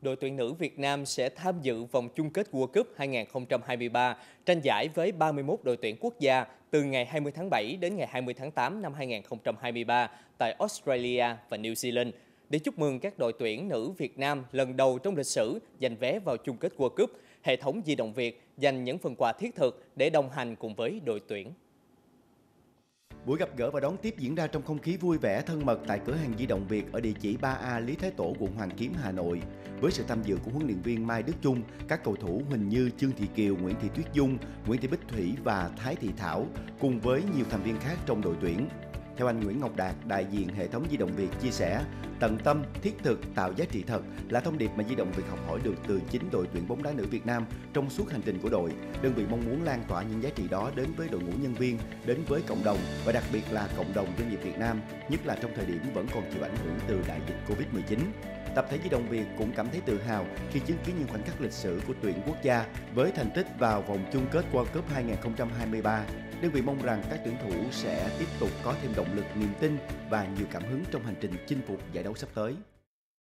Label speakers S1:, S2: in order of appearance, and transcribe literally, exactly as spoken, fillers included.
S1: đội tuyển nữ Việt Nam sẽ tham dự vòng chung kết World Cup hai không hai ba, tranh giải với ba mươi mốt đội tuyển quốc gia từ ngày hai mươi tháng bảy đến ngày hai mươi tháng tám năm hai không hai ba tại Australia và New Zealand. Để chúc mừng các đội tuyển nữ Việt Nam lần đầu trong lịch sử giành vé vào chung kết World Cup, hệ thống di động Việt dành những phần quà thiết thực để đồng hành cùng với đội tuyển.
S2: Buổi gặp gỡ và đón tiếp diễn ra trong không khí vui vẻ thân mật tại cửa hàng di động Việt ở địa chỉ ba A Lý Thái Tổ, quận Hoàn Kiếm, Hà Nội. Với sự tham dự của huấn luyện viên Mai Đức Chung, các cầu thủ Huỳnh Như, Trương Thị Kiều, Nguyễn Thị Tuyết Dung, Nguyễn Thị Bích Thủy và Thái Thị Thảo, cùng với nhiều thành viên khác trong đội tuyển. Theo anh Nguyễn Ngọc Đạt, đại diện hệ thống di động Việt chia sẻ, tận tâm, thiết thực, tạo giá trị thật là thông điệp mà di động Việt học hỏi được từ chính đội tuyển bóng đá nữ Việt Nam trong suốt hành trình của đội. Đơn vị mong muốn lan tỏa những giá trị đó đến với đội ngũ nhân viên, đến với cộng đồng và đặc biệt là cộng đồng doanh nghiệp Việt Nam, nhất là trong thời điểm vẫn còn chịu ảnh hưởng từ đại dịch Covid mười chín. Tập thể di động Việt cũng cảm thấy tự hào khi chứng kiến những khoảnh khắc lịch sử của tuyển quốc gia với thành tích vào vòng chung kết World Cup hai không hai ba. Đơn vị mong rằng các tuyển thủ sẽ tiếp tục có thêm động lực, niềm tin và nhiều cảm hứng trong hành trình chinh phục giải đấu sắp tới.